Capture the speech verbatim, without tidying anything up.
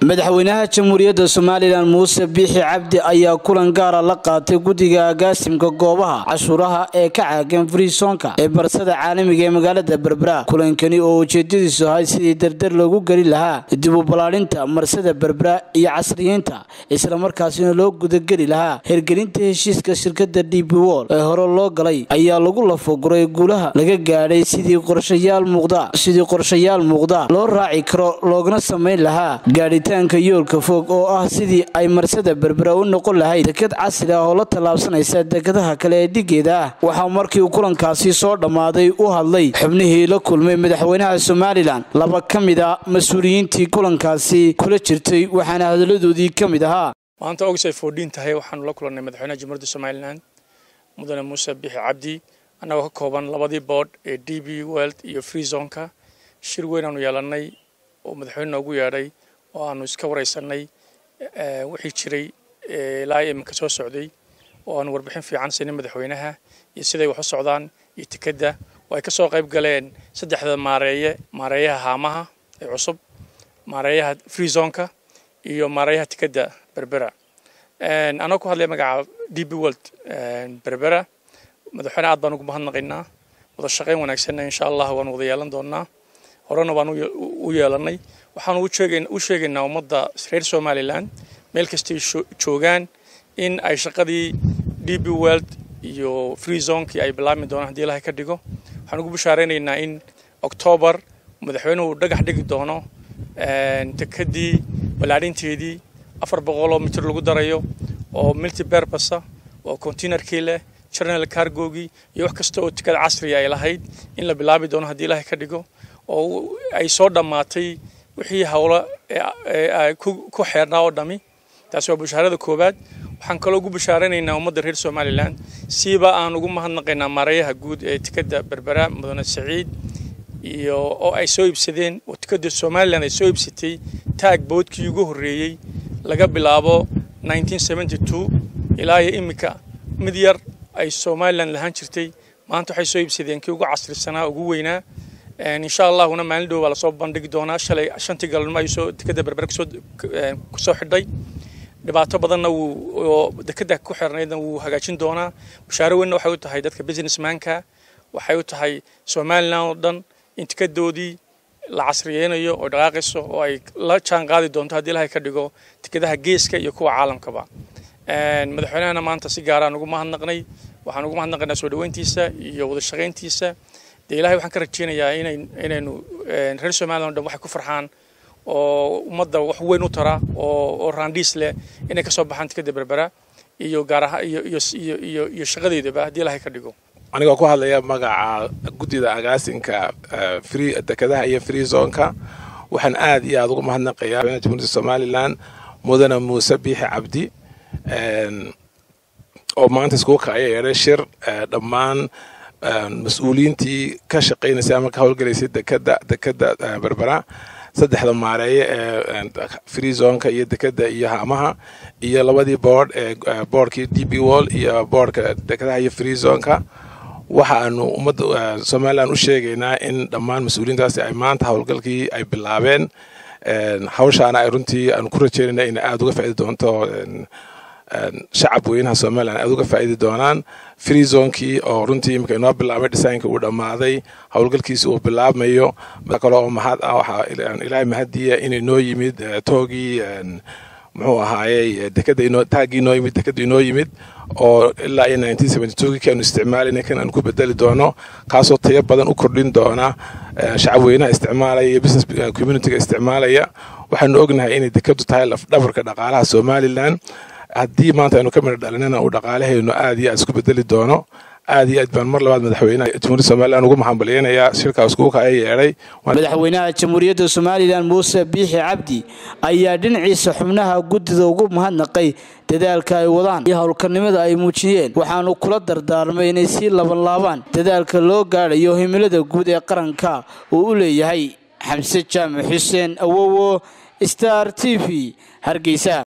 madaxweynaha jamhuuriyadda Soomaaliland Muuse Biixi Cabdi ayaa kulan gaar ah la qaatay guddiga agaasimka goobaha cashuuraha ee ka caagan Freesonka ee barsada caalamiga ee magaalada Berbera. Kulankani oo ujeedadiisu ahay sidii dardar loogu gali lahaa dib u balaarinta marsada Berbera iyo casriyeynta isla markaasina loo gudagali lahaa hirgelinta heshiiska shirkadda D P World ee hore loo galay ayaa lagu lafoguray guulaha laga gaaray sidii qorshayaal muuqda sidii qorshayaal muuqda loo raaci karo loogana sameyn lahaa gaadhitaanka yoolka fog oo ah sidii ay marsada Berbera u noqon lahayd dekad casri ah oo la talaabsanaysa dekadaha kale ee dhigeeda ah. Waxa markii uu kulankaasi soo dhamaaday u hadlay xubnihii la kulmay madaxweynaha Soomaaliland laba kamid ah mas'uuliyiintii kulankaasi kula jirtay waxaana hadaladoodii kamid ahaa maanta August fourteen tahay waxaan la kulannay madaxweynaha jamhuuriyadda Soomaaliland mudane Muuse Biixi Cabdi anagoo ka kooban labadii board ee D P World iyo Freesonka shir weyn aanu yeelanay oo madaxweynaha ugu yeedhay oo aanu iska wareysanay wixii jiray ilaa imka soo socday oo aanu warbixin fiican siinay madaxweynaha iyo siday wax u socdaan iyo tikada oo ay ka soo qayb galeen saddexda maareeye maareeyaha haamaha ee cusub maareeyaha Freesonka iyo maareeyaha tikada Berbera een ana ku hadlay magaca D P World Berbera madaxweynaha aad baan ugu mahadnaqaynaa wada shaqeyn wanaagsan insha Allah waan wada yeelan doonaa horena baan u yeelanay waxaan u sheegayn u sheegaynaa ummadda reer Soomaaliland meel kasta joogaan in ay shaqadii D P World iyo Freesonka ay bilaabmi doonaan hadii Ilaahay ka dhigo waxaan ugu bashaareynaa in October madaxweynuhu dhagax dhigi doono een takadii balaarinteedii afar boqol oo mitir lagu darayo oo multi purpose oo container kile channel cargo-gi iyo wax kasta oo tikad casri ah ay lahayd in la bilaabi doono hadii Ilaahay ka dhigo oo ay soo dhamaatay wixii hawla ay ku xeernaa oo dhami taas waa bashaarada koobaad waxaan kale ugu bashaareynaa ummadda reer Soomaaliland siiba aan ugu mahadnaqaynaa maareeyaha guud ee tikada Berbera mudane Saciid iyo oo ay soo iibsadeen oo tikada Soomaaliland ay soo iibsatay taag boodkii ugu horeeyay laga bilaabo nineteen seventy-two ilaa imika mid yar ay Soomaaliland lahaan jirtay maanta waxay soo iibsadeen kii ugu casrisanaa ugu weynaa إن شاء الله هنا مالين دو ولا صوب بندق دونا شلي عشان تقال ما يسو دكتة بربرك سود كسو حدي دبعته بدنا ودكتة كحر نيدا وهجاشين دونا بشاروا إنه حيوت هاي دتك بيزنس مانكا وحيوت هاي سومالنا ودن انتكدو دي العصريين يو ودراقسو وأي لا كان قاعد دون تهدي لها كديجو تكده هجيس كي يكون عالم كبا مدحونا أنا ما أنت سيجارة نقول ما هنقني وحنقول ما هنقني سودوين تيسا يوض الشغين تيسا إلهي وحن كرتشينيا إن إنه reer Soomaaliland waxay ku farxaan oo ummadda wax weyn u tara oo raandis leh inay ka soo baxaan tikada Berbera iyo gaaraha iyo iyo iyo iyo shaqadeedaba hadii Ilaahay ka dhigo aniga ku hadlaya magaca guddida agaasinka free dekadaha iyo Freesonka waxaan aad iyo aad ugu mahadnaqayaa jamhuuriyadda Soomaaliland mudane Muuse Biixi Cabdi oo maanta isku kacay shir dhammaan مسؤولينتي كشقين سامر كهول جلسة دكدا دكدا بربرا صدق هذا معرية فريزون كي دكدا إياها معها إياه لودي بورد بورد كي دي بي وول إياه بورد دكدا هي فريزون كا وحنو مد سمعنا نشجعنا إن دمان مسؤولين تاسي أيمان تهول جل كي أي بلابن حوش أنا أرنتي أن كرتشينا إن أدوك فائدة دونتو شعب وينها Soomaaliland aad uga faa'iido doonaan Freesonki oo runtii imka inoo bilaabay design-ka uu dhamaaday hawlgalkiisa uu bilaabmayo kale oo mahad ah waxa Ilaahay mahadiya inay noo yimid toogi muxuu ahaayay dekada inoo taagi inoo yimid dekada inoo yimid oo ilaa nineteen seventy-two kii aanu isticmaalayna kan aan ku bedeli doono kaasoo tayo badan u kordhin doona shacab weynaha isticmaalaya iyo business community-ga isticmaalaya waxaanu ognahay in dekadu tahay laf dhabarka dhaqaalaha Soomaaliland haddii maanta aynu ka mid dhalinana uu dhaqaalahayno aad iyo aad isku bedeli doono aad iyo aad baan mar labaad madaxweynaha jamhuuriyadda Soomaaliland ugu mahadcelinayaa shirkaas ku kacay yeeray madaxweynaha jamhuuriyadda Soomaaliland Muuse Biixi Cabdi ayaa dhinaciisa xubnaha guddida ugu mahadnaqay dadaalka ay wadaan iyo hawlkarnimada ay muujiyeen waxaanu kula dardaarmay inay si laban laabaan dadaalka loo gaarayo himilada guud ee qaranka uu u leeyahay Xamse Jaamac Xuseen Awowo Star T V Hargeysa.